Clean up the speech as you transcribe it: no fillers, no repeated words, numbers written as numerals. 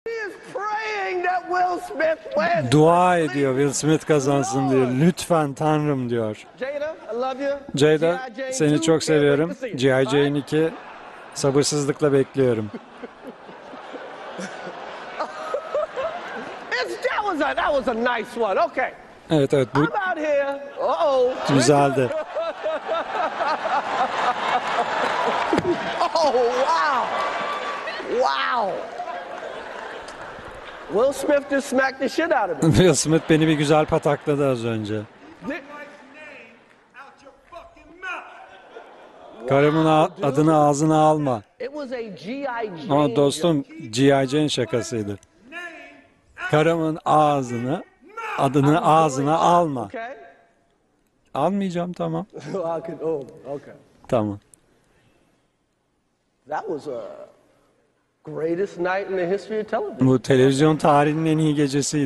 is praying that Will Smith wins. Dua ediyor Will Smith kazansın diye. Lütfen Tanrım diyor. Jada, I love you. Jada, G.I. Jane seni 2, çok can't seviyorum. wait to see it. G.I. All right? Jane 2 sabırsızlıkla bekliyorum. That was a nice one. Okay. Evet bu I'm out here. Uh-oh. güzeldi. Oh, wow. Wow. Will Smith just smacked the shit out of me. Will Smith beni bir güzel patakladı az önce. Karımın adını ağzına alma. It was a G.I. Jane. Ama dostum G.I. Jane şakasıydı. Karımın adını ağzına alma. Okay. Almayacağım, tamam. Okay. Tamam. That was a greatest night in the history of television. Bu televizyon tarihinin en iyi gecesiydi.